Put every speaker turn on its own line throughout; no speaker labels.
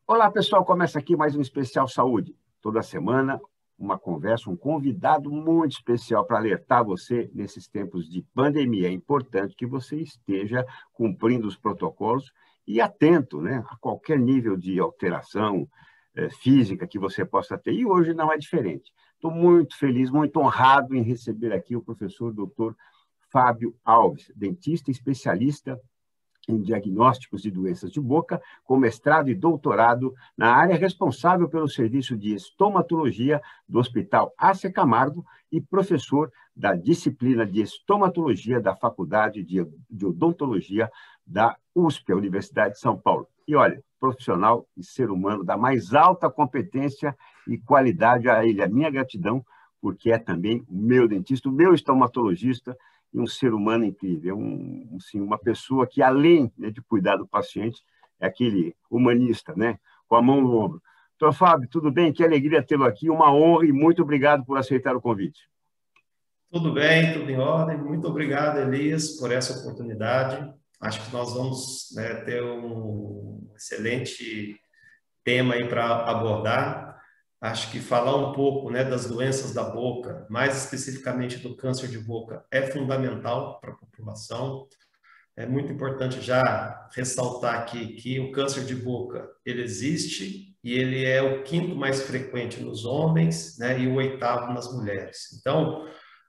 Olá, pessoal. Começa aqui mais um Especial Saúde. Toda semana, uma conversa, um convidado muito especial para alertar você nesses tempos de pandemia. É importante que você esteja cumprindo os protocolos e atento, né, a qualquer nível de alteração física que você possa ter. E hoje não é diferente. Estou muito feliz, muito honrado em receber aqui o professor Dr. Fábio Alves, dentista especialista em diagnósticos de doenças de boca, com mestrado e doutorado na área responsável pelo serviço de estomatologia do Hospital Ásia Camargo e professor da disciplina de estomatologia da Faculdade de Odontologia da USP, a Universidade de São Paulo. E olha, profissional e ser humano da mais alta competência e qualidade a ele. A minha gratidão, porque é também o meu dentista, o meu estomatologista, e um ser humano incrível, uma pessoa que, além, né, de cuidar do paciente, é aquele humanista, né, com a mão no ombro. Doutor Fábio, tudo bem? Que alegria tê-lo aqui, uma honra e muito obrigado por aceitar o convite.
Tudo bem, tudo em ordem. Muito obrigado, Elias, por essa oportunidade. Acho que nós vamos, né, ter um excelente tema aí para abordar. Acho que falar um pouco, né, das doenças da boca, mais especificamente do câncer de boca, é fundamental para a população. É muito importante já ressaltar aqui que o câncer de boca, ele existe e ele é o quinto mais frequente nos homens, né, e o oitavo nas mulheres. Então,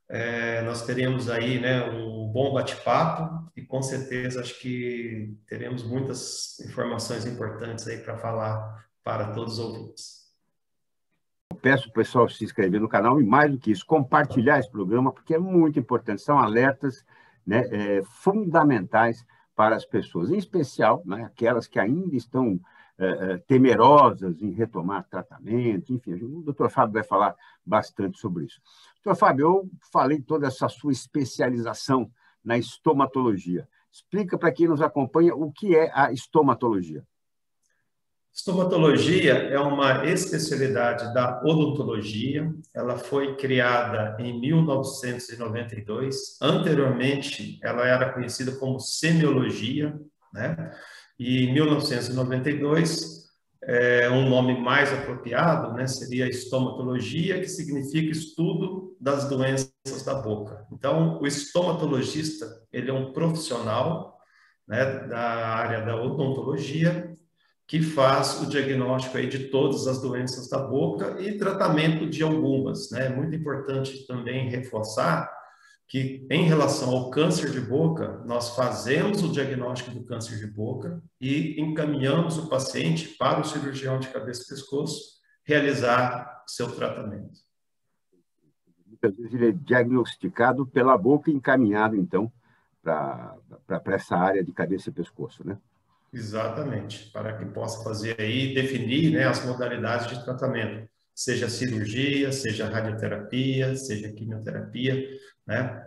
nós teremos aí, né, um bom bate-papo e com certeza acho que teremos muitas informações importantes aí para falar para todos os ouvintes.
Peço para o pessoal se inscrever no canal e, mais do que isso, compartilhar esse programa, porque é muito importante. São alertas, né, fundamentais para as pessoas, em especial, né, aquelas que ainda estão temerosas em retomar tratamento. Enfim, o doutor Fábio vai falar bastante sobre isso. Doutor Fábio, eu falei toda essa sua especialização na estomatologia. Explica para quem nos acompanha o que é a estomatologia.
Estomatologia é uma especialidade da odontologia. Ela foi criada em 1992. Anteriormente, ela era conhecida como semiologia, né? E em 1992, um nome mais apropriado, né, seria estomatologia, que significa estudo das doenças da boca. Então, o estomatologista, ele é um profissional, né, da área da odontologia, que faz o diagnóstico aí de todas as doenças da boca e tratamento de algumas, né? É muito importante também reforçar que, em relação ao câncer de boca, nós fazemos o diagnóstico do câncer de boca e encaminhamos o paciente para o cirurgião de cabeça e pescoço realizar seu tratamento.
Muitas vezes ele é diagnosticado pela boca e encaminhado, então, para essa área de cabeça e pescoço, né?
Exatamente, para que possa fazer aí, definir, né, as modalidades de tratamento, seja cirurgia, seja radioterapia, seja quimioterapia, né?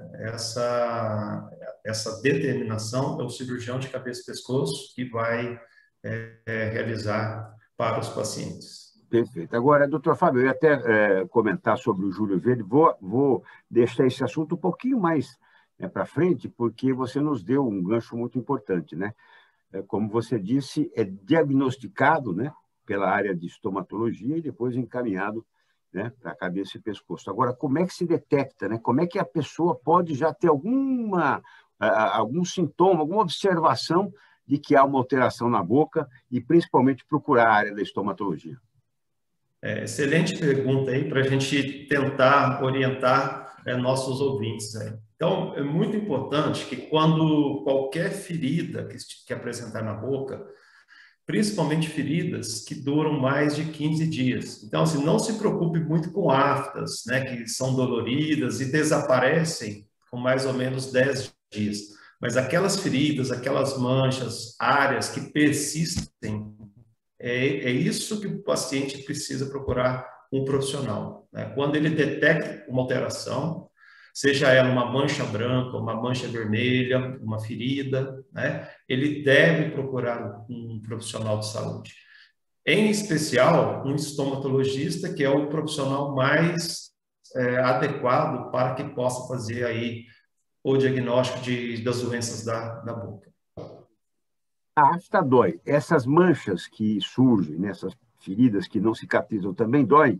Essa determinação é o cirurgião de cabeça e pescoço que vai realizar para os pacientes.
Perfeito. Agora, doutor Fábio, eu ia até comentar sobre o Júlio Verde, vou deixar esse assunto um pouquinho mais, né, para frente, porque você nos deu um gancho muito importante, né? Como você disse, é diagnosticado, né, pela área de estomatologia e depois encaminhado, né, para a cabeça e pescoço. Agora, como é que se detecta, né? Como é que a pessoa pode já ter algum sintoma, alguma observação de que há uma alteração na boca e, principalmente, procurar a área da estomatologia?
Excelente pergunta aí para a gente tentar orientar nossos ouvintes aí. Então, é muito importante que quando qualquer ferida que apresentar na boca, principalmente feridas que duram mais de 15 dias. Então, assim, não se preocupe muito com aftas, né, que são doloridas e desaparecem com mais ou menos 10 dias. Mas aquelas feridas, aquelas manchas, áreas que persistem, é isso que o paciente precisa procurar um profissional, né? Quando ele detecta uma alteração, seja ela uma mancha branca, uma mancha vermelha, uma ferida, né? Ele deve procurar um profissional de saúde. Em especial, um estomatologista, que é o profissional mais adequado para que possa fazer aí o diagnóstico das doenças da boca.
A afta dói. Essas manchas que surgem, nessas feridas que não cicatrizam, também doem?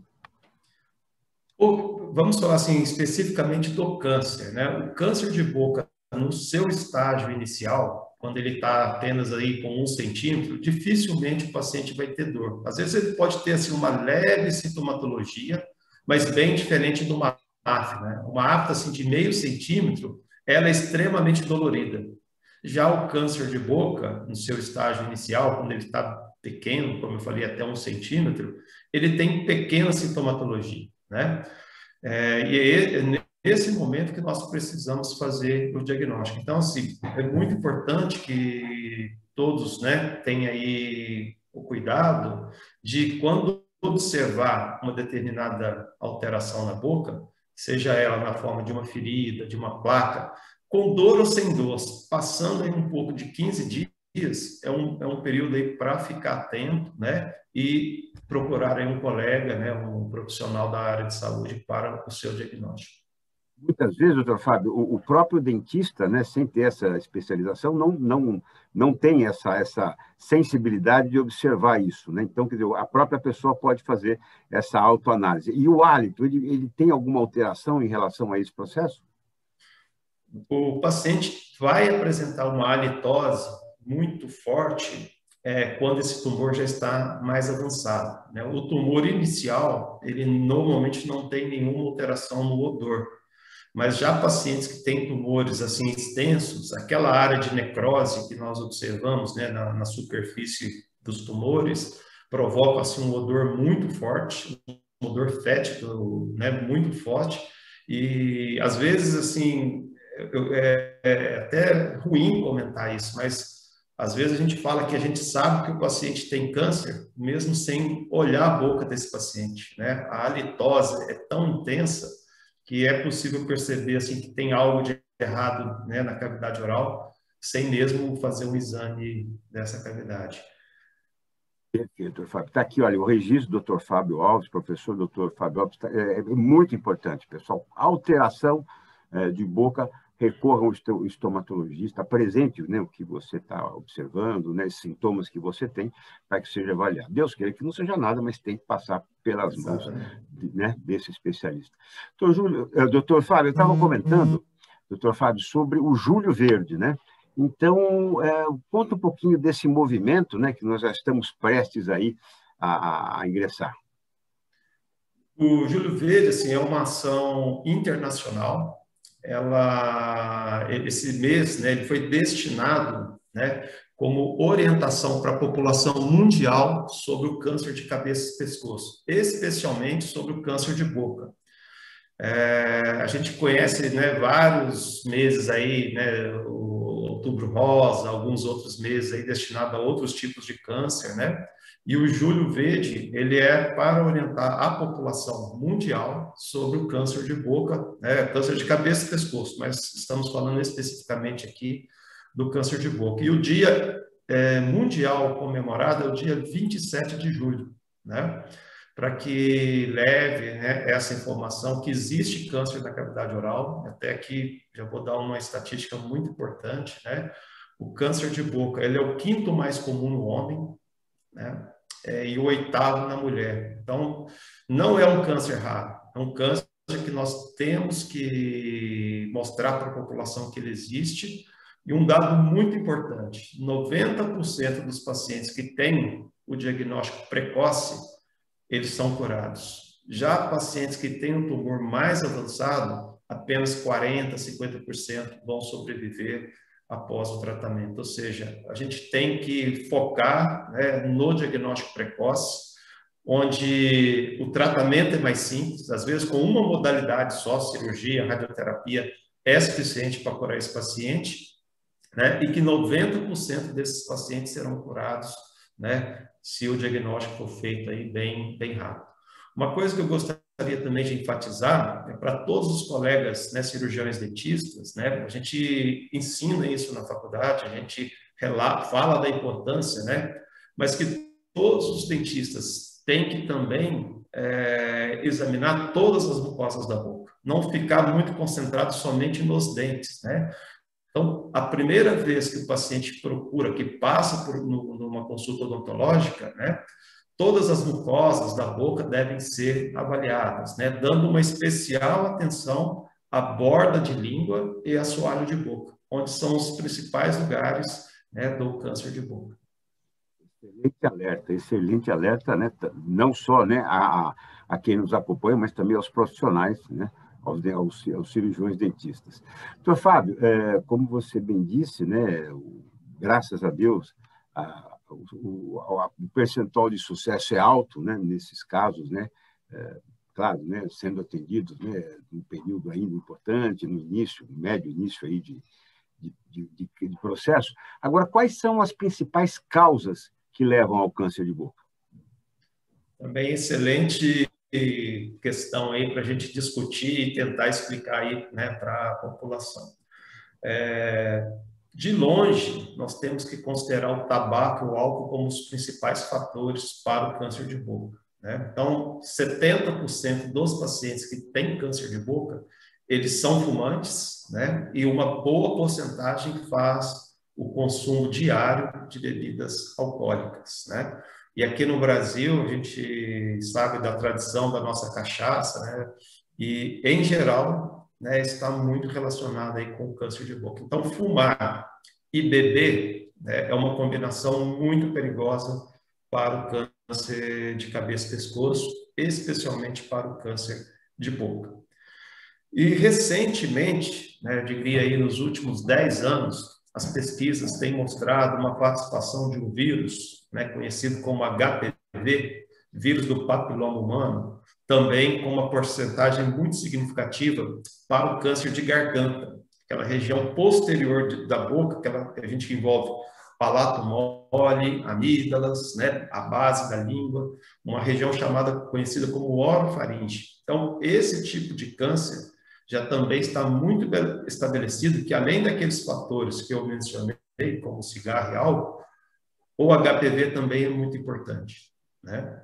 Vamos falar assim especificamente do câncer, né? O câncer de boca, no seu estágio inicial, quando ele está apenas aí com 1 centímetro, dificilmente o paciente vai ter dor. Às vezes ele pode ter assim uma leve sintomatologia, mas bem diferente de uma afta, né? Uma afta assim de meio centímetro, ela é extremamente dolorida. Já o câncer de boca, no seu estágio inicial, quando ele está pequeno, como eu falei, até 1 centímetro, ele tem pequena sintomatologia, né? E é nesse momento que nós precisamos fazer o diagnóstico. Então, assim, é muito importante que todos, né, tenham aí o cuidado de, quando observar uma determinada alteração na boca, seja ela na forma de uma ferida, de uma placa, com dor ou sem dor, passando aí um pouco de 15 dias, é um período aí para ficar atento, né, e procurar aí um colega, né, um profissional da área de saúde para o seu diagnóstico.
Muitas vezes, doutor Fábio, o próprio dentista, né, sem ter essa especialização, não tem essa sensibilidade de observar isso, né? Então, quer dizer, a própria pessoa pode fazer essa autoanálise. E o hálito, ele tem alguma alteração em relação a esse processo?
O paciente vai apresentar uma halitose muito forte quando esse tumor já está mais avançado, né? O tumor inicial, ele normalmente não tem nenhuma alteração no odor, mas já pacientes que têm tumores assim extensos, aquela área de necrose que nós observamos, né, na superfície dos tumores, provoca assim um odor muito forte, um odor fétido, né, muito forte, e às vezes assim é até ruim comentar isso, mas às vezes a gente fala que a gente sabe que o paciente tem câncer, mesmo sem olhar a boca desse paciente, né? A halitose é tão intensa que é possível perceber assim que tem algo de errado, né, na cavidade oral, sem mesmo fazer um exame dessa cavidade.
Perfeito, doutor Fábio. Está aqui, olha, o registro do doutor Fábio Alves, professor doutor Fábio Alves, é muito importante, pessoal. Alteração de boca, recorra ao estomatologista, apresente, né, o que você está observando, né, os sintomas que você tem, para que seja avaliado. Deus queira que não seja nada, mas tem que passar pelas mãos, né, desse especialista. Doutor Fábio, eu estava comentando, doutor Fábio, sobre o Julho Verde, né? Então, conta um pouquinho desse movimento, né, que nós já estamos prestes aí a ingressar.
O Júlio Verde, assim, é uma ação internacional. Esse mês, né, ele foi destinado, né, como orientação para a população mundial sobre o câncer de cabeça e pescoço, especialmente sobre o câncer de boca. A gente conhece, né, vários meses aí, né, o Outubro Rosa, alguns outros meses aí destinados a outros tipos de câncer, né? E o Julho Verde, ele é para orientar a população mundial sobre o câncer de boca, né, câncer de cabeça e pescoço, mas estamos falando especificamente aqui do câncer de boca. E o dia mundial comemorado é o dia 27 de julho, né? Para que leve, né, essa informação que existe câncer da cavidade oral. Até aqui já vou dar uma estatística muito importante, né? O câncer de boca, ele é o 5º mais comum no homem, né? E o 8º na mulher. Então, não é um câncer raro, é um câncer que nós temos que mostrar para a população que ele existe. E um dado muito importante, 90% dos pacientes que têm o diagnóstico precoce, eles são curados. Já pacientes que têm um tumor mais avançado, apenas 40%, 50% vão sobreviver após o tratamento. Ou seja, a gente tem que focar, né, no diagnóstico precoce, onde o tratamento é mais simples, às vezes com uma modalidade só, cirurgia, radioterapia, é suficiente para curar esse paciente, né? E que 90% desses pacientes serão curados, né, se o diagnóstico for feito aí bem rápido. Uma coisa que eu gostaria também de enfatizar é para todos os colegas, né, cirurgiões dentistas, né, a gente ensina isso na faculdade, a gente fala da importância, né, mas que todos os dentistas têm que também examinar todas as mucosas da boca, não ficar muito concentrado somente nos dentes, né? Então, a primeira vez que o paciente procura, que passa por numa consulta odontológica, né, todas as mucosas da boca devem ser avaliadas, né, dando uma especial atenção à borda de língua e assoalho de boca, onde são os principais lugares, né, do câncer de boca.
Excelente alerta, né? Não só, né, a quem nos acompanha, mas também aos profissionais, né, aos cirurgiões dentistas. Doutor Fábio, como você bem disse, né, graças a Deus, o percentual de sucesso é alto, né, nesses casos, né, claro, né, sendo atendidos, né, num período ainda importante, no início, no médio início aí de processo. Agora, quais são as principais causas que levam ao câncer de boca?
Também excelente questão aí para a gente discutir e tentar explicar aí, né, para a população. De longe, nós temos que considerar o tabaco e o álcool como os principais fatores para o câncer de boca, né? Então, 70% dos pacientes que têm câncer de boca, eles são fumantes, né? E uma boa porcentagem faz o consumo diário de bebidas alcoólicas, né? E aqui no Brasil, a gente sabe da tradição da nossa cachaça, né? E, em geral, né, está muito relacionado aí com o câncer de boca. Então, fumar e beber, né, é uma combinação muito perigosa para o câncer de cabeça e pescoço, especialmente para o câncer de boca. E, recentemente, né, eu diria aí nos últimos 10 anos, as pesquisas têm mostrado uma participação de um vírus, né, conhecido como HPV, vírus do papiloma humano, também com uma porcentagem muito significativa para o câncer de garganta, aquela região posterior da boca, que a gente envolve palato mole, amígdalas, né, a base da língua, uma região conhecida como orofaringe. Então, esse tipo de câncer já também está muito estabelecido que, além daqueles fatores que eu mencionei, como cigarro e álcool, o HPV também é muito importante, né?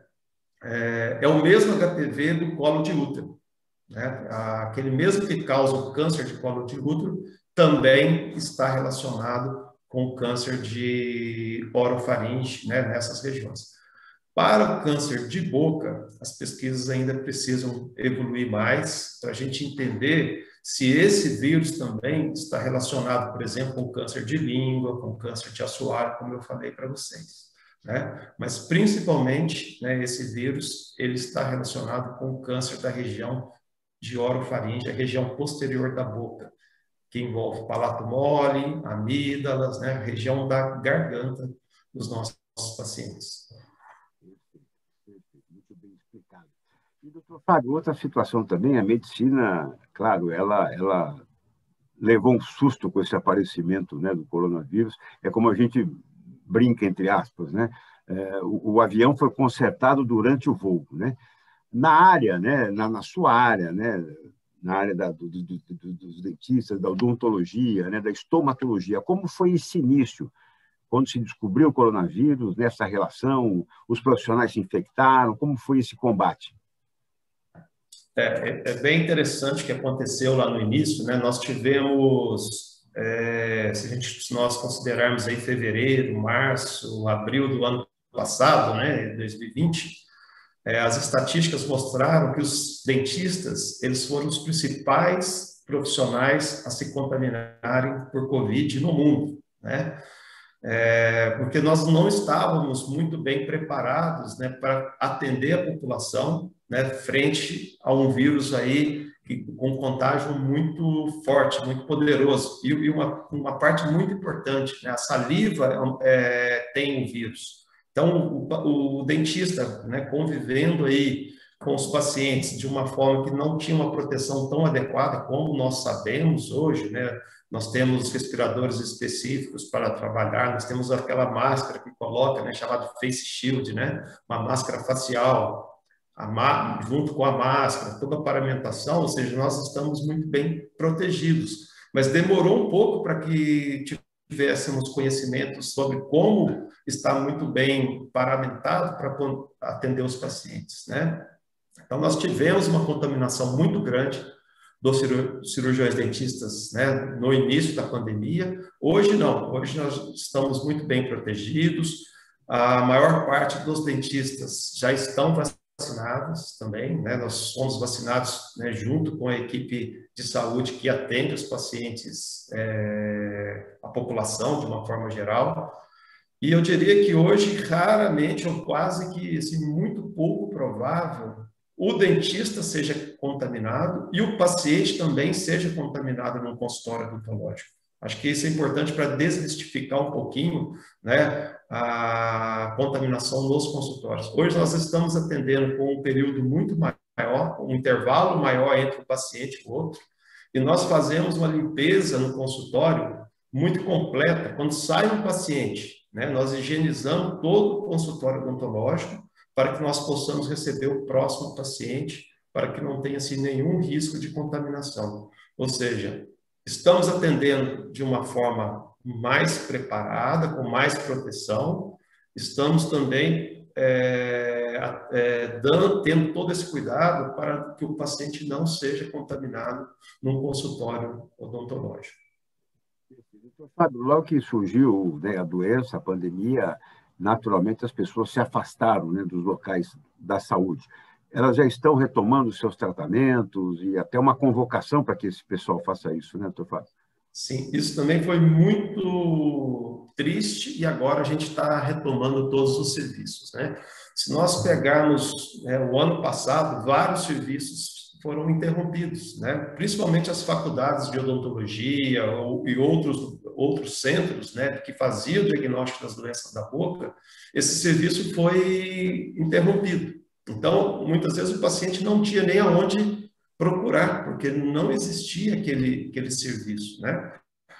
É o mesmo HPV do colo de útero, né? Aquele mesmo que causa o câncer de colo de útero também está relacionado com o câncer de orofaringe, né, nessas regiões. Para o câncer de boca, as pesquisas ainda precisam evoluir mais para a gente entender se esse vírus também está relacionado, por exemplo, com o câncer de língua, com o câncer de assoalho, como eu falei para vocês, né? Mas, principalmente, né, esse vírus ele está relacionado com o câncer da região de orofaringe, a região posterior da boca, que envolve palato mole, amígdalas, né, a região da garganta dos nossos pacientes.
Muito bem explicado. E, doutor Fábio, outra situação também, a medicina, claro, ela levou um susto com esse aparecimento, né, do coronavírus. É como a gente brinca, entre aspas, né? O avião foi consertado durante o voo, né? Na área, né, na sua área, né, na área dos dentistas, da odontologia, né, da estomatologia, como foi esse início? Quando se descobriu o coronavírus, nessa relação, os profissionais se infectaram, como foi esse combate?
É bem interessante o que aconteceu lá no início, né? Nós tivemos, se nós considerarmos aí fevereiro, março, abril do ano passado, né, 2020, as estatísticas mostraram que os dentistas, eles foram os principais profissionais a se contaminarem por Covid no mundo, né? Porque nós não estávamos muito bem preparados, né, para atender a população, né, frente a um vírus aí com contágio muito forte, muito poderoso. E uma parte muito importante, né, a saliva tem o vírus. Então, o dentista, né, convivendo aí com os pacientes de uma forma que não tinha uma proteção tão adequada como nós sabemos hoje, né? Nós temos respiradores específicos para trabalhar, nós temos aquela máscara que coloca, né, chamada face shield, né? Uma máscara facial, junto com a máscara, toda a paramentação, ou seja, nós estamos muito bem protegidos. Mas demorou um pouco para que tivéssemos conhecimento sobre como estar muito bem paramentado para atender os pacientes, né? Então, nós tivemos uma contaminação muito grande dos cirurgiões dentistas, né, no início da pandemia. Hoje não, hoje nós estamos muito bem protegidos, a maior parte dos dentistas já estão vacinados também, né, nós fomos vacinados, né, junto com a equipe de saúde que atende os pacientes, a população de uma forma geral. E eu diria que hoje, raramente, ou quase que assim, muito pouco provável, o dentista seja contaminado e o paciente também seja contaminado no consultório odontológico. Acho que isso é importante para desmistificar um pouquinho, né, a contaminação nos consultórios. Hoje nós estamos atendendo com um período muito maior, um intervalo maior entre o paciente e o outro, e nós fazemos uma limpeza no consultório muito completa. Quando sai um paciente, né, nós higienizamos todo o consultório odontológico para que nós possamos receber o próximo paciente, para que não tenha assim, nenhum risco de contaminação. Ou seja, estamos atendendo de uma forma mais preparada, com mais proteção, estamos também tendo todo esse cuidado para que o paciente não seja contaminado num consultório odontológico.
Fábio, logo que surgiu, né, a doença, a pandemia, naturalmente as pessoas se afastaram, né, dos locais da saúde. Elas já estão retomando seus tratamentos e até uma convocação para que esse pessoal faça isso, né, doutor Fábio?
Sim, isso também foi muito triste e agora a gente está retomando todos os serviços, né? Se nós pegarmos, né, o ano passado, vários serviços foram interrompidos, né? Principalmente as faculdades de odontologia e outros centros, né, que faziam o diagnóstico das doenças da boca, esse serviço foi interrompido. Então, muitas vezes o paciente não tinha nem aonde procurar, porque não existia aquele serviço, né?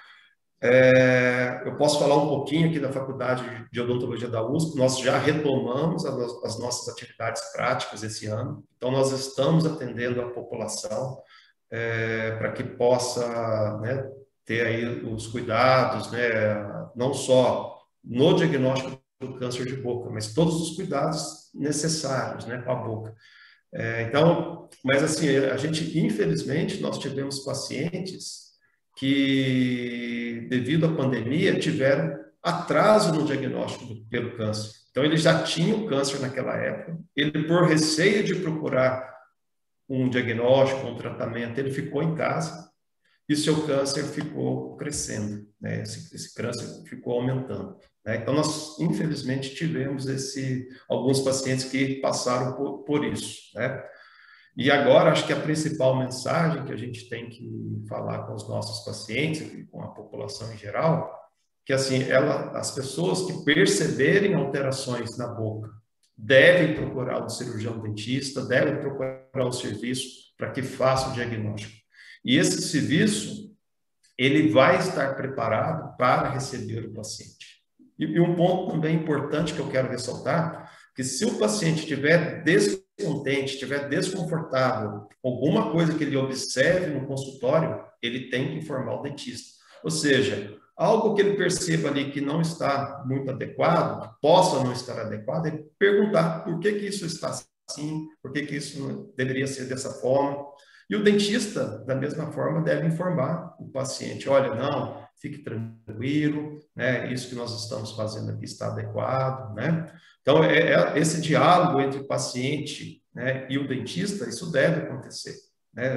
Eu posso falar um pouquinho aqui da Faculdade de Odontologia da USP. Nós já retomamos as nossas atividades práticas esse ano, então nós estamos atendendo a população para que possa, né, ter aí os cuidados, né, não só no diagnóstico do câncer de boca, mas todos os cuidados necessários, né, com a boca. Então, mas assim, a gente, infelizmente, nós tivemos pacientes que, devido à pandemia, tiveram atraso no diagnóstico pelo câncer. Então, ele já tinha o câncer naquela época, ele, por receio de procurar um diagnóstico, um tratamento, ele ficou em casa e seu câncer ficou crescendo, né? Esse câncer ficou aumentando, né? Então, nós, infelizmente, tivemos alguns pacientes que passaram por isso, né? E agora, acho que a principal mensagem que a gente tem que falar com os nossos pacientes e com a população em geral, que assim, as pessoas que perceberem alterações na boca devem procurar um cirurgião dentista, devem procurar um serviço para que faça o diagnóstico. E esse serviço, ele vai estar preparado para receber o paciente. E um ponto também importante que eu quero ressaltar, que se o paciente estiver descontente, estiver desconfortável, alguma coisa que ele observe no consultório, ele tem que informar o dentista. Ou seja, algo que ele perceba ali que não está muito adequado, que possa não estar adequado, ele perguntar por que isso está assim, por que isso deveria ser dessa forma. E o dentista, da mesma forma, deve informar o paciente: olha, não, fique tranquilo, né? Isso que nós estamos fazendo aqui está adequado, né? Então, esse diálogo entre o paciente, né, e o dentista, isso deve acontecer, né?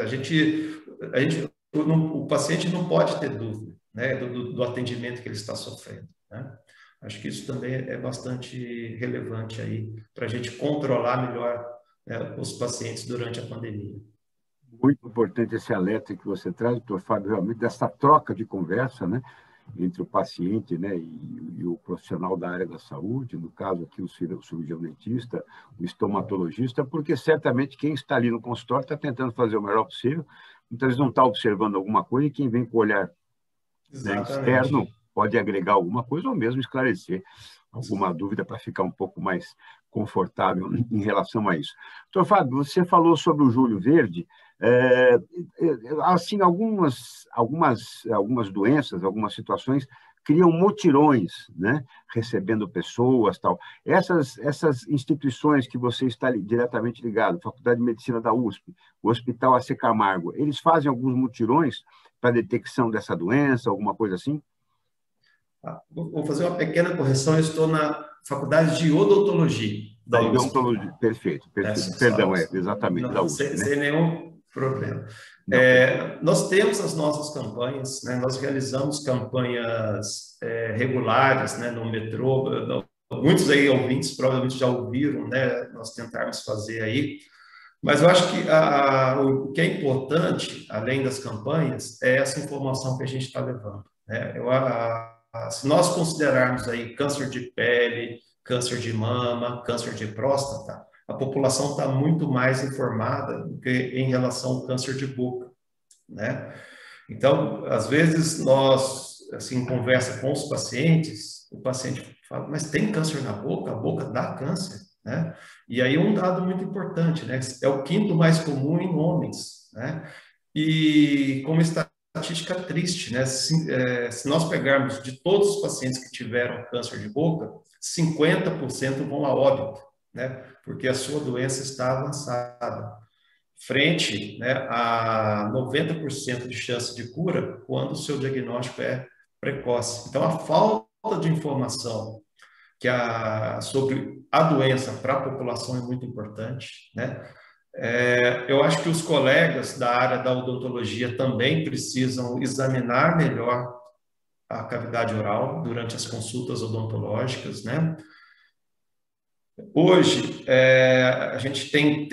O paciente não pode ter dúvida, né, do atendimento que ele está sofrendo, né? Acho que isso também é bastante relevante aí para a gente controlar melhor, né, os pacientes durante a pandemia.
Muito importante esse alerta que você traz, doutor Fábio, realmente dessa troca de conversa, né, entre o paciente, né, e o profissional da área da saúde, no caso aqui o cirurgião dentista, o estomatologista, porque certamente quem está ali no consultório está tentando fazer o melhor possível, então eles não estão observando alguma coisa e quem vem com o olhar, né, externo pode agregar alguma coisa ou mesmo esclarecer alguma dúvida para ficar um pouco mais confortável em relação a isso. Doutor Fábio, você falou sobre o Julho Verde, assim, algumas doenças, algumas situações criam mutirões, né? Recebendo pessoas, tal. Essas instituições que você está diretamente ligado, Faculdade de Medicina da USP, o Hospital AC Camargo, eles fazem alguns mutirões para detecção dessa doença, alguma coisa assim?
Vou fazer uma pequena correção. Eu estou na Faculdade de Odontologia da
Da
USP.
odontologia. Perfeito, perfeito. Perdão, exatamente, da
Não,
USP, né?
sem nenhum problema.
Não,
Nós temos as nossas campanhas, né? Nós realizamos campanhas regulares, né? No metrô. Muitos aí ouvintes provavelmente já ouviram, né? Nós tentarmos fazer aí. Mas eu acho que o que é importante, além das campanhas, é essa informação que a gente está levando, né? Se nós considerarmos aí câncer de pele, câncer de mama, câncer de próstata, a população está muito mais informada do que em relação ao câncer de boca, né? Então, às vezes, nós, assim, em conversa com os pacientes, o paciente fala, mas tem câncer na boca? A boca dá câncer, né? E aí um dado muito importante, né? É o quinto mais comum em homens, né? E como estatística triste, né? Se nós pegarmos de todos os pacientes que tiveram câncer de boca, 50% vão a óbito, né? Porque a sua doença está avançada, frente, né, a 90% de chance de cura quando o seu diagnóstico é precoce. Então, a falta de informação sobre a doença para a população é muito importante, né? Eu acho que os colegas da área da odontologia também precisam examinar melhor a cavidade oral durante as consultas odontológicas, né? Hoje, a gente tem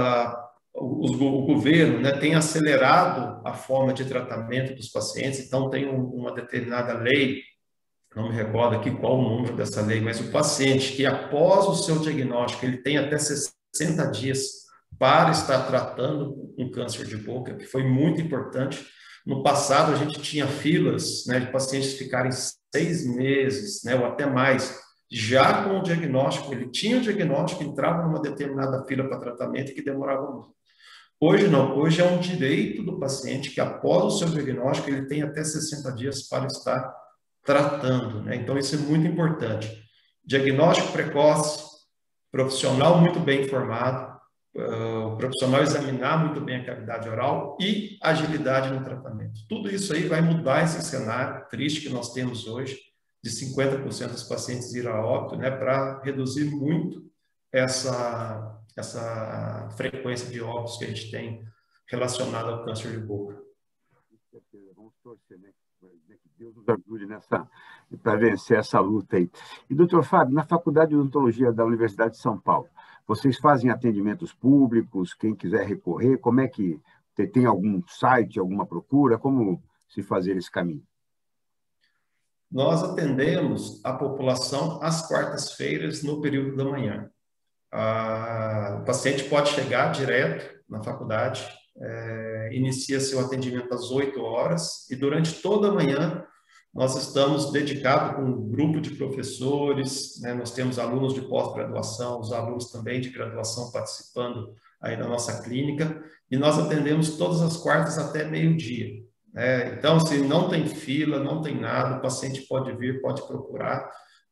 o governo, né, tem acelerado a forma de tratamento dos pacientes, então tem uma determinada lei, não me recordo aqui qual o número dessa lei, mas o paciente que após o seu diagnóstico, ele tem até 60 dias para estar tratando um câncer de boca, que foi muito importante. No passado, a gente tinha filas, né, de pacientes ficarem 6 meses, né, ou até mais, já com o diagnóstico. Ele tinha o diagnóstico, entrava numa determinada fila para tratamento que demorava muito. Hoje não, hoje é um direito do paciente que após o seu diagnóstico, ele tem até 60 dias para estar tratando, né? Então, isso é muito importante. Diagnóstico precoce, profissional muito bem informado, o profissional examinar muito bem a cavidade oral e agilidade no tratamento. Tudo isso aí vai mudar esse cenário triste que nós temos hoje, de 50% dos pacientes ir a óbito, né, para reduzir muito essa frequência de óbitos que a gente tem relacionada ao câncer de boca.
Com certeza, vamos torcer, né? Que Deus nos ajude para vencer essa luta aí. E, doutor Fábio, na Faculdade de Odontologia da Universidade de São Paulo, vocês fazem atendimentos públicos? Quem quiser recorrer, como é que tem algum site, alguma procura? Como se fazer esse caminho?
Nós atendemos a população às quartas-feiras no período da manhã. O paciente pode chegar direto na faculdade, inicia seu atendimento às 8 horas e durante toda a manhã nós estamos dedicados com um grupo de professores, né? Nós temos alunos de pós-graduação, os alunos também de graduação participando aí da nossa clínica, e nós atendemos todas as quartas até meio-dia, né? Então, se não tem fila, não tem nada, o paciente pode vir, pode procurar.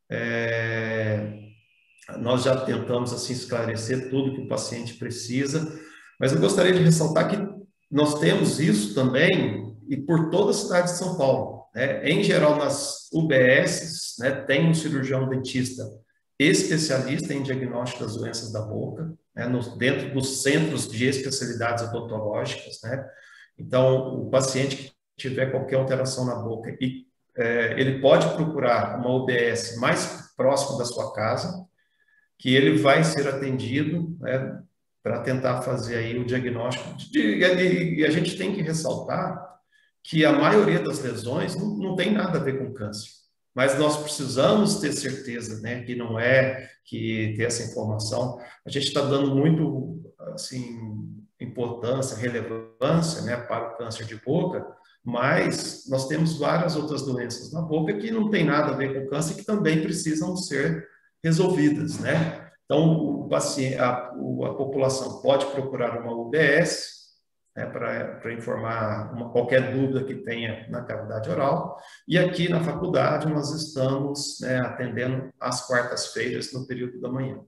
Nós já tentamos assim esclarecer tudo que o paciente precisa, mas eu gostaria de ressaltar que nós temos isso também e por toda a cidade de São Paulo, né? Em geral, nas UBSs, né, tem um cirurgião dentista especialista em diagnóstico das doenças da boca, né, dentro dos centros de especialidades odontológicas, né? Então, o paciente que tiver qualquer alteração na boca, ele pode procurar uma UBS mais próxima da sua casa, que ele vai ser atendido, né, para tentar fazer aí o diagnóstico. E a gente tem que ressaltar que a maioria das lesões não tem nada a ver com câncer, mas nós precisamos ter certeza, né, que não que ter essa informação. A gente está dando muito, assim, importância, relevância, né, para o câncer de boca, mas nós temos várias outras doenças na boca que não tem nada a ver com câncer e que também precisam ser resolvidas, né? Então, a população pode procurar uma UBS né, para informar qualquer dúvida que tenha na cavidade oral. E aqui na faculdade nós estamos, né, atendendo às quartas-feiras no período da manhã.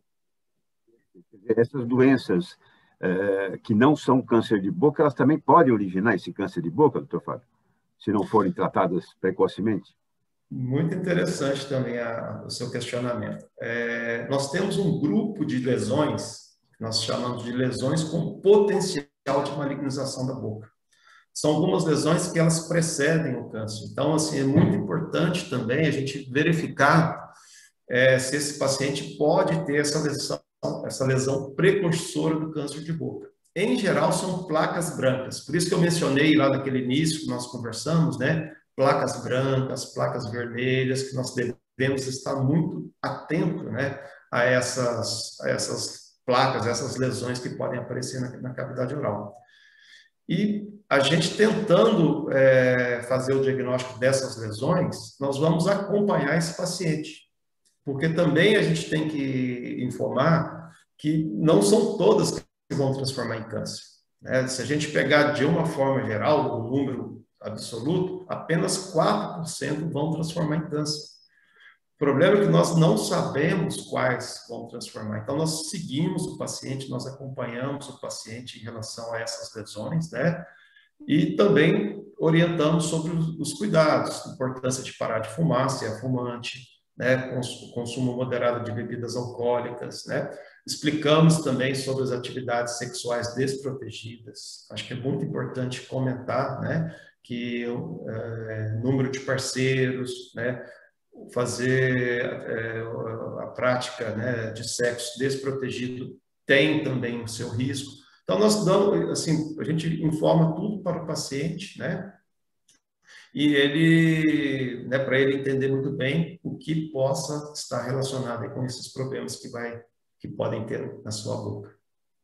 Essas doenças que não são câncer de boca, elas também podem originar esse câncer de boca, doutor Fábio, se não forem tratadas precocemente?
Muito interessante também o seu questionamento. Nós temos um grupo de lesões, que nós chamamos de lesões com potencial de malignização da boca. São algumas lesões que elas precedem o câncer. Então, assim, é muito importante também a gente verificar se esse paciente pode ter essa lesão precursora do câncer de boca. Em geral, são placas brancas. Por isso que eu mencionei lá naquele início que nós conversamos, né? Placas brancas, placas vermelhas, que nós devemos estar muito atentos, né, a essas placas, essas lesões que podem aparecer na cavidade oral. E a gente tentando fazer o diagnóstico dessas lesões, nós vamos acompanhar esse paciente, porque também a gente tem que informar que não são todas que vão transformar em câncer, né? Se a gente pegar de uma forma geral, o número absoluto, apenas 4% vão transformar em câncer. O problema é que nós não sabemos quais vão transformar. Então, nós seguimos o paciente, nós acompanhamos o paciente em relação a essas lesões, né? E também orientamos sobre os cuidados, a importância de parar de fumar, se é fumante, né? Consumo moderado de bebidas alcoólicas, né? Explicamos também sobre as atividades sexuais desprotegidas. Acho que é muito importante comentar, né, que número de parceiros, né, fazer a prática, né, de sexo desprotegido tem também o seu risco. Então, nós damos, assim, a gente informa tudo para o paciente, né, e ele, né, para ele entender muito bem o que possa estar relacionado com esses problemas que podem ter na sua boca.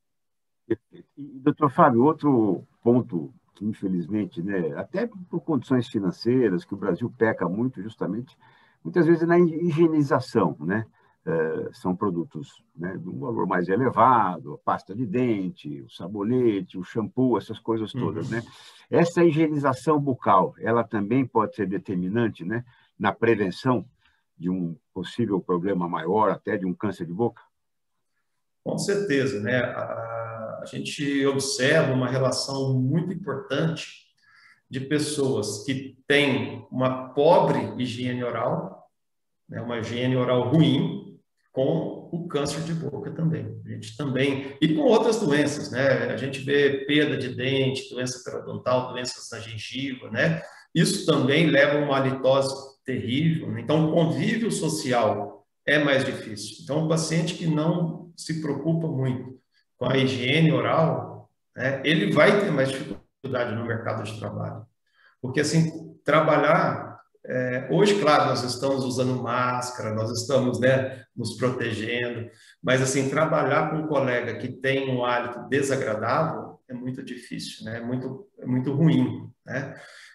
E, doutor Fábio, outro ponto que, infelizmente, né, até por condições financeiras, que o Brasil peca muito, justamente, muitas vezes na higienização, né? São produtos, né, de um valor mais elevado, a pasta de dente, o sabonete, o shampoo, essas coisas todas, né? Essa higienização bucal, ela também pode ser determinante, né, na prevenção de um possível problema maior, até de um câncer de boca?
Com certeza, né? A gente observa uma relação muito importante de pessoas que têm uma pobre higiene oral, né, uma higiene oral ruim, com o câncer de boca também. A gente também, e com outras doenças, né? A gente vê perda de dente, doença periodontal, doenças na gengiva, né? Isso também leva a uma halitose terrível, né? Então, o convívio social é mais difícil. Então, o paciente que não se preocupa muito com a higiene oral, né, ele vai ter mais dificuldade no mercado de trabalho. Porque, assim, trabalhar... hoje, claro, nós estamos usando máscara, nós estamos, né, nos protegendo, mas, assim, trabalhar com um colega que tem um hálito desagradável é muito difícil, né? É muito ruim, né?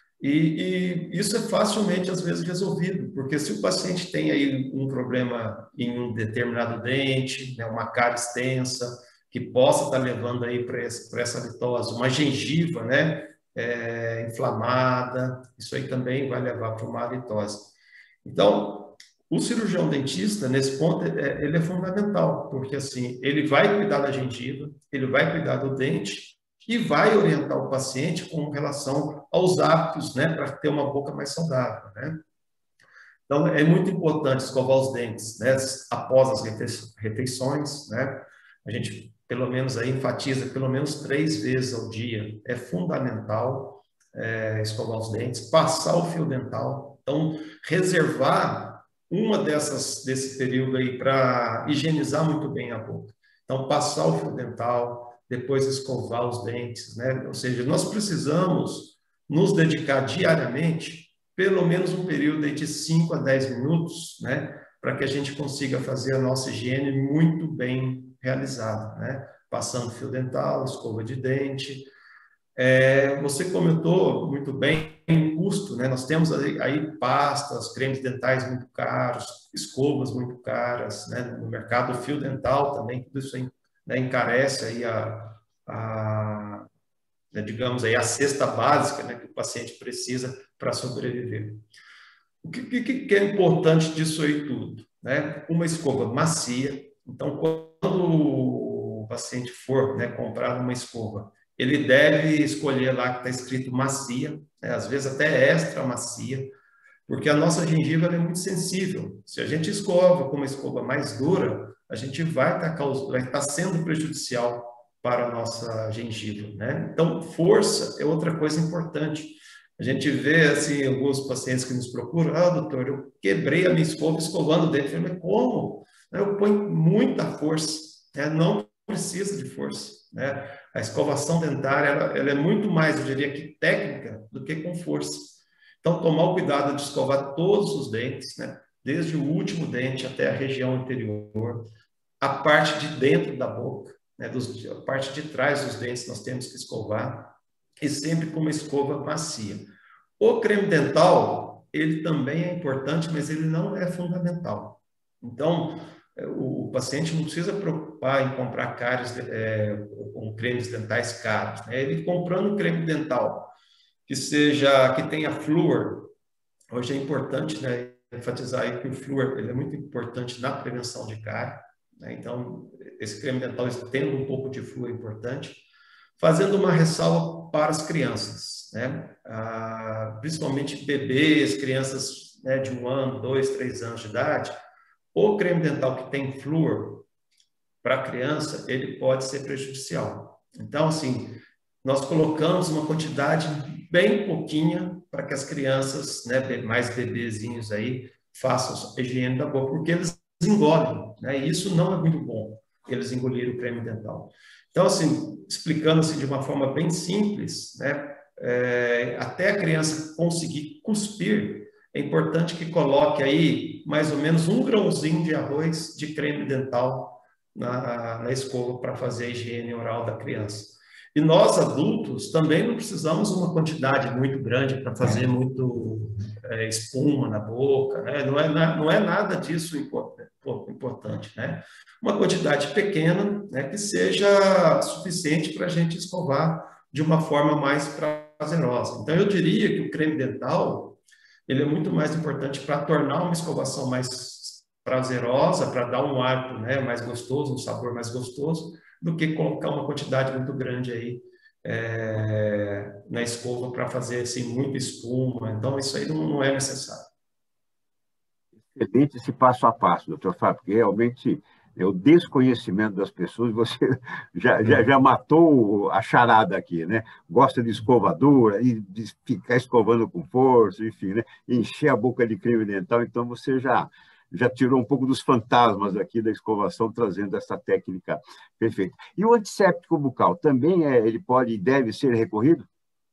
E isso é facilmente, às vezes, resolvido, porque se o paciente tem aí um problema em um determinado dente, né, uma cárie extensa, que possa estar levando aí para essa litose, uma gengiva, né, inflamada, isso aí também vai levar para uma halitose. Então, o cirurgião dentista, nesse ponto, ele é fundamental, porque assim, ele vai cuidar da gengiva, ele vai cuidar do dente e vai orientar o paciente com relação aos hábitos, né, para ter uma boca mais saudável, né? Então, é muito importante escovar os dentes, né, após as refeições, né? A gente, pelo menos, aí enfatiza pelo menos 3 vezes ao dia. É fundamental escovar os dentes, passar o fio dental. Então, reservar desse período aí para higienizar muito bem a boca. Então, passar o fio dental, depois escovar os dentes, né? Ou seja, nós precisamos nos dedicar diariamente, pelo menos um período de 5 a 10 minutos, né? Para que a gente consiga fazer a nossa higiene muito bem realizada, né? Passando fio dental, escova de dente. Você comentou muito bem o custo, né? Nós temos aí pastas, cremes dentais muito caros, escovas muito caras, né? No mercado, fio dental também, tudo isso aí, né, encarece aí né, digamos aí, a cesta básica, né, que o paciente precisa para sobreviver. O que é importante disso aí tudo? Né? Uma escova macia. Então, quando o paciente for, né, comprar uma escova, ele deve escolher lá que está escrito macia, né, às vezes até extra macia, porque a nossa gengiva é muito sensível. Se a gente escova com uma escova mais dura, a gente vai estar sendo prejudicial para a nossa gengiva, né? Então, força é outra coisa importante. A gente vê, assim, alguns pacientes que nos procuram, doutor, eu quebrei a minha escova escovando o dente. Eu falei, mas como? Eu ponho muita força, né? Não precisa de força, né? A escovação dentária, ela é muito mais, eu diria que técnica, do que com força. Então, tomar o cuidado de escovar todos os dentes, né? Desde o último dente até a região anterior, a parte de dentro da boca, né? A parte de trás dos dentes nós temos que escovar, e sempre com uma escova macia. O creme dental, ele também é importante, mas ele não é fundamental. Então, o paciente não precisa preocupar em comprar cáries com cremes dentais caros, né? Ele comprando creme dental que tenha flúor. Hoje é importante, né, enfatizar aí que o flúor ele é muito importante na prevenção de cárie, né? Então, esse creme dental tendo um pouco de flúor é importante. Fazendo uma ressalva para as crianças, né? Principalmente bebês, crianças, né, de 1 ano, 2, 3 anos de idade, o creme dental que tem flúor para a criança, ele pode ser prejudicial. Então, assim, nós colocamos uma quantidade bem pouquinha para que as crianças, né, mais bebezinhos aí, façam a higiene da boca, porque eles engolem, né? E isso não é muito bom, eles engolirem o creme dental. Então, assim, explicando assim de uma forma bem simples, né, até a criança conseguir cuspir, é importante que coloque aí mais ou menos 1 grãozinho de arroz de creme dental na escova para fazer a higiene oral da criança. E nós, adultos, também não precisamos uma quantidade muito grande para fazer muito espuma na boca, né? Não é nada disso importante, né? Uma quantidade pequena, né, que seja suficiente para a gente escovar de uma forma mais prazerosa. Então, eu diria que o creme dental, ele é muito mais importante para tornar uma escovação mais prazerosa, para dar um hálito, né, mais gostoso, um sabor mais gostoso, do que colocar uma quantidade muito grande aí na escova para fazer assim, muita espuma. Então, isso aí não é necessário.
Excelente esse passo a passo, doutor Fábio, porque realmente o desconhecimento das pessoas, você já matou a charada aqui, né? Gosta de escovadora e de ficar escovando com força, enfim, né? Encher a boca de creme dental, então você já tirou um pouco dos fantasmas aqui da escovação, trazendo essa técnica perfeita. E o antisséptico bucal também ele pode e deve ser recorrido?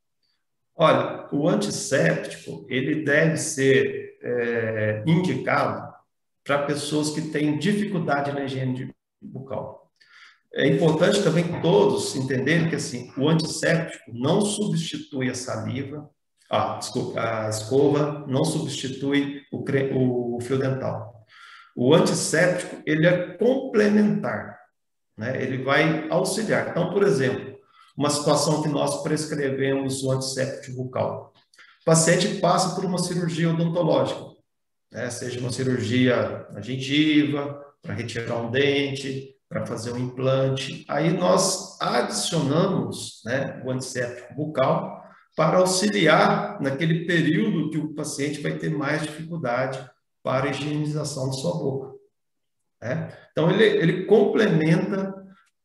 Olha, o antisséptico, ele deve ser indicado para pessoas que têm dificuldade na higiene bucal. É importante também todos entenderem que assim, o antisséptico não substitui a saliva, desculpa, a escova não substitui o fio dental. O antisséptico, ele é complementar, né? Ele vai auxiliar. Então, por exemplo, uma situação que nós prescrevemos o antisséptico bucal. O paciente passa por uma cirurgia odontológica, né? Seja uma cirurgia na gengiva, para retirar um dente, para fazer um implante. Aí nós adicionamos, né, o antisséptico bucal para auxiliar naquele período que o paciente vai ter mais dificuldade para a higienização de sua boca, né? Então, ele complementa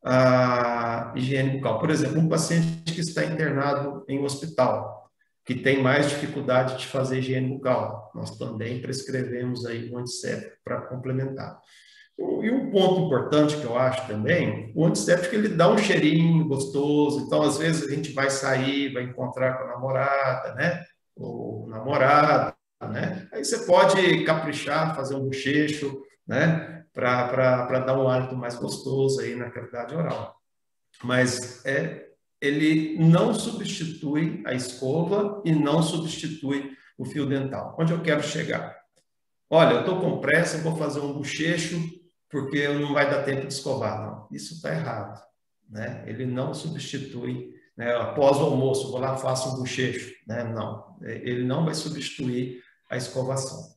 a higiene bucal. Por exemplo, um paciente que está internado em um hospital, que tem mais dificuldade de fazer higiene bucal, nós também prescrevemos aí um antisséptico para complementar. E um ponto importante que eu acho também, o antisséptico ele dá um cheirinho gostoso, então às vezes a gente vai sair, vai encontrar com a namorada, né? Ou namorado, né? Aí você pode caprichar, fazer um bochecho, né? Para dar um hálito mais gostoso aí na cavidade oral. Mas ele não substitui a escova e não substitui o fio dental. Onde eu quero chegar? Olha, eu estou com pressa, eu vou fazer um bochecho porque não vai dar tempo de escovar. Não, isso está errado, né? Ele não substitui né? Após o almoço, vou lá, faço um bochecho, né? Não, ele não vai substituir a escovação.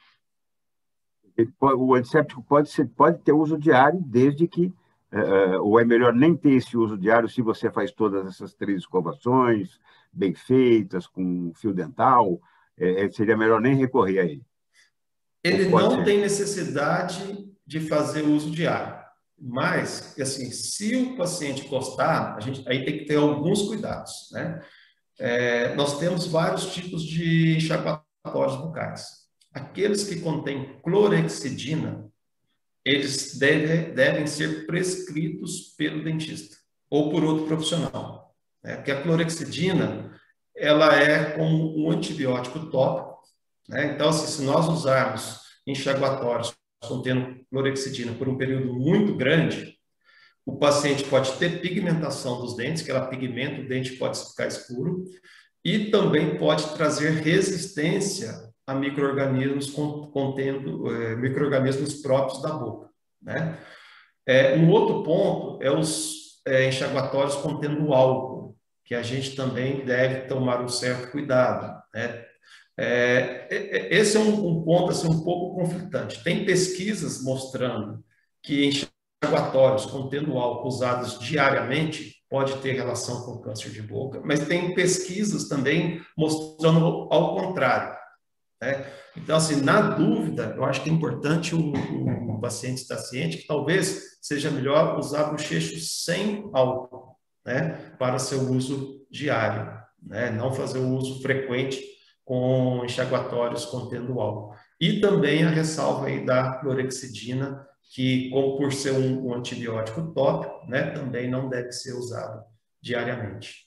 O antisséptico pode ter uso diário, desde que, ou é melhor nem ter esse uso diário se você faz todas essas 3 escovações bem feitas, com fio dental, seria melhor nem recorrer a ele.
Ele não tem necessidade de fazer uso diário, mas, assim, se o paciente gostar, aí tem que ter alguns cuidados, né? Nós temos vários tipos de enxaguatórios bucais. Aqueles que contêm clorexidina, eles devem ser prescritos pelo dentista ou por outro profissional, né? Porque a clorexidina, ela é como um antibiótico tópico, né? Então, assim, se nós usarmos enxaguatórios contendo clorexidina por um período muito grande, o paciente pode ter pigmentação dos dentes, que ela pigmenta o dente, pode ficar escuro, e também pode trazer resistência a micro-organismos contendo micro-organismos próprios da boca, né? Um outro ponto é os enxaguatórios contendo álcool, que a gente também deve tomar um certo cuidado, né? Esse é um ponto assim, um pouco conflitante. Tem pesquisas mostrando que enxaguatórios contendo álcool usados diariamente pode ter relação com câncer de boca, mas tem pesquisas também mostrando ao contrário, né? Então, assim, na dúvida, eu acho que é importante o paciente estar ciente que talvez seja melhor usar bochecho sem álcool, né, para seu uso diário, né, não fazer o uso frequente com enxaguatórios contendo álcool. E também a ressalva aí da clorexidina, que, como por ser um antibiótico tópico, né, também não deve ser usado diariamente.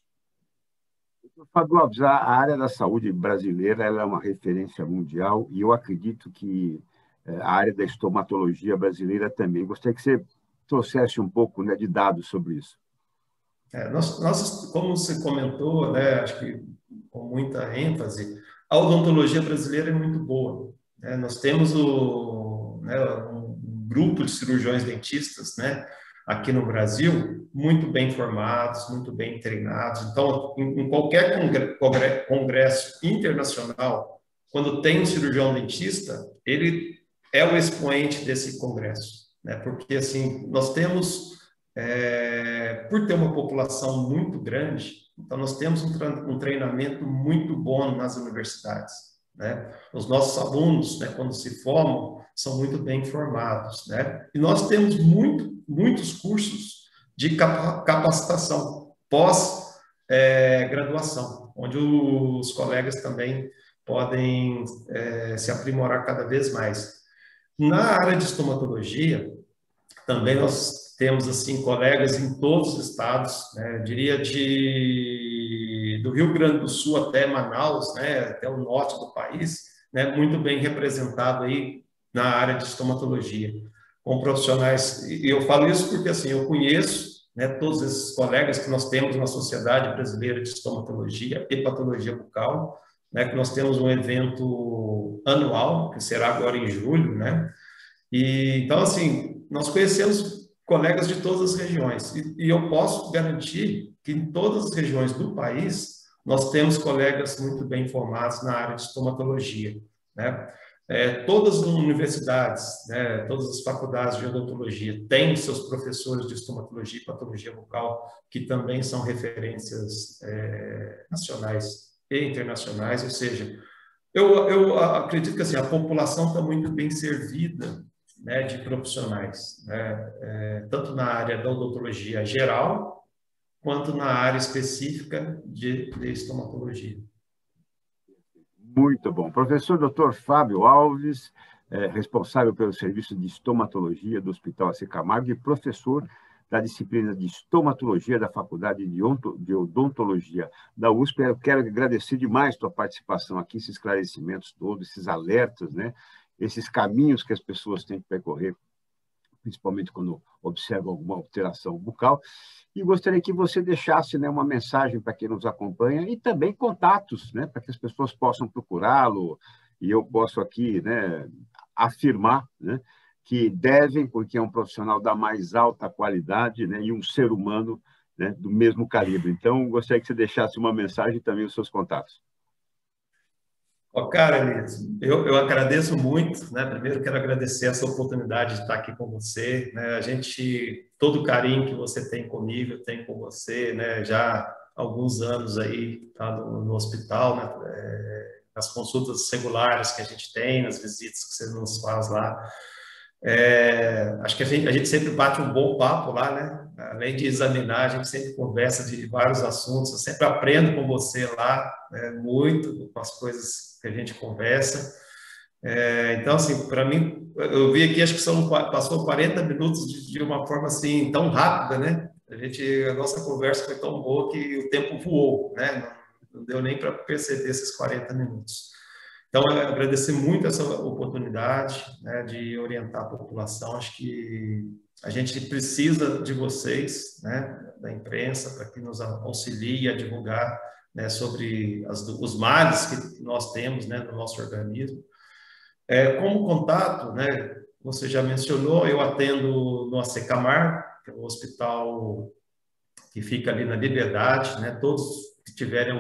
Fábio Alves, a área da saúde brasileira ela é uma referência mundial e eu acredito que a área da estomatologia brasileira também. Gostaria que você trouxesse um pouco, né, de dados sobre isso.
Nós, como você comentou, né, acho que com muita ênfase, a odontologia brasileira é muito boa, né? Nós temos um grupo de cirurgiões dentistas, né, aqui no Brasil, muito bem formados, muito bem treinados. Então, em qualquer congresso internacional, quando tem um cirurgião dentista, ele é o expoente desse congresso, né? Porque, assim, nós temos por ter uma população muito grande, então nós temos um treinamento muito bom nas universidades, né? Os nossos alunos, né, quando se formam, são muito bem formados, né? E nós temos muitos cursos de capacitação pós-graduação, onde os colegas também podem se aprimorar cada vez mais. Na área de estomatologia, também nós temos assim colegas em todos os estados, né? Eu diria do Rio Grande do Sul até Manaus, né? Até o norte do país, né? Muito bem representado aí na área de estomatologia, com profissionais. E eu falo isso porque assim eu conheço, né, todos esses colegas que nós temos na Sociedade Brasileira de Estomatologia e Patologia Bucal, né? Que nós temos um evento anual que será agora em julho, né? E então assim nós conhecemos colegas de todas as regiões e eu posso garantir que em todas as regiões do país nós temos colegas muito bem formados na área de estomatologia, né? Todas as universidades, né, todas as faculdades de odontologia têm seus professores de estomatologia e patologia bucal que também são referências nacionais e internacionais, ou seja, eu acredito que assim, a população está muito bem servida, né, de profissionais, né, tanto na área da odontologia geral, quanto na área específica de estomatologia.
Muito bom. Professor Dr. Fábio Alves, responsável pelo serviço de estomatologia do Hospital AC Camargo e professor da disciplina de estomatologia da Faculdade de Odontologia da USP. Eu quero agradecer demais a tua participação aqui, esses esclarecimentos todos, esses alertas, né? Esses caminhos que as pessoas têm que percorrer, principalmente quando observam alguma alteração bucal. E gostaria que você deixasse, né, uma mensagem para quem nos acompanha e também contatos, né, para que as pessoas possam procurá-lo. E eu posso aqui, né, afirmar, né, que devem, porque é um profissional da mais alta qualidade, né, e um ser humano né, do mesmo calibre. Então, gostaria que você deixasse uma mensagem e também os seus contatos.
Cara, Elias, eu agradeço muito, né? Primeiro quero agradecer essa oportunidade de estar aqui com você, né? Todo o carinho que você tem comigo, eu tenho com você, né? Já há alguns anos aí, tá no hospital, né? As consultas regulares que a gente tem, nas visitas que você nos faz lá. Acho que a gente sempre bate um bom papo lá, né? Além de examinar, a gente sempre conversa de vários assuntos, eu sempre aprendo com você lá, né? Muito com as coisas que a gente conversa. Então, assim, para mim, eu vi aqui, acho que passou 40 minutos de uma forma assim, tão rápida, né? A nossa conversa foi tão boa que o tempo voou, né? Não deu nem para perceber esses 40 minutos. Então, eu agradecer muito essa oportunidade, né, de orientar a população. Acho que a gente precisa de vocês, né, da imprensa, para que nos auxilie a divulgar, né, sobre os males que nós temos, né, no nosso organismo. Como contato, né, você já mencionou, eu atendo no AC Camargo, que é um hospital que fica ali na Liberdade, né, todos que tiverem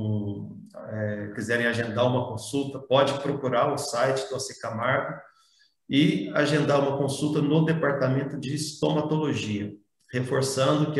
quiserem agendar uma consulta, pode procurar o site do AC Camargo e agendar uma consulta no departamento de estomatologia, reforçando que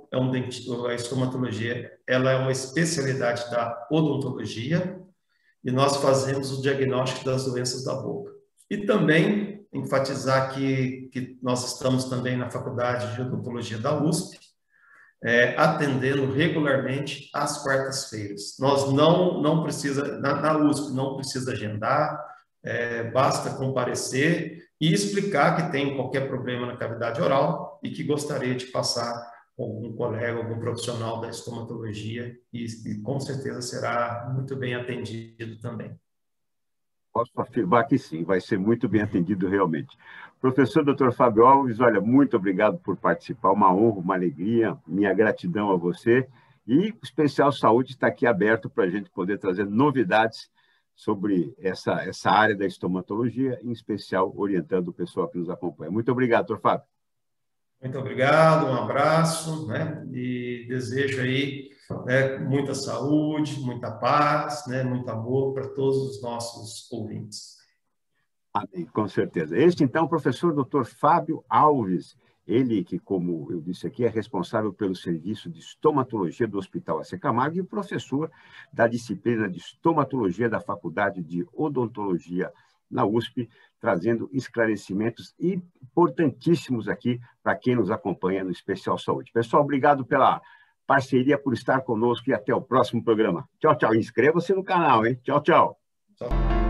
a estomatologia ela é uma especialidade da odontologia e nós fazemos o diagnóstico das doenças da boca. E também enfatizar que nós estamos também na Faculdade de Odontologia da USP, atendendo regularmente às quartas-feiras. Nós não precisa, na USP não precisa agendar, basta comparecer e explicar que tem qualquer problema na cavidade oral e que gostaria de passar com algum colega, algum profissional da estomatologia e com certeza será muito bem atendido também.
Posso afirmar que sim, vai ser muito bem atendido realmente. Professor Dr. Fábio Alves, olha, muito obrigado por participar, uma honra, uma alegria, minha gratidão a você. E o Especial Saúde está aqui aberto para a gente poder trazer novidades sobre essa área da estomatologia, em especial orientando o pessoal que nos acompanha. Muito obrigado, Dr. Fábio.
Muito obrigado, um abraço, né? E desejo aí, né, muita saúde, muita paz, né, muito amor para todos os nossos ouvintes.
Amém, com certeza. Este, então, é o professor Dr. Fábio Alves, ele que, como eu disse aqui, é responsável pelo serviço de estomatologia do Hospital AC Camargo e professor da disciplina de estomatologia da Faculdade de Odontologia na USP, trazendo esclarecimentos importantíssimos aqui para quem nos acompanha no Especial Saúde. Pessoal, obrigado pela parceria, por estar conosco e até o próximo programa. Tchau, tchau. Inscreva-se no canal, hein? Tchau, tchau.
Tchau.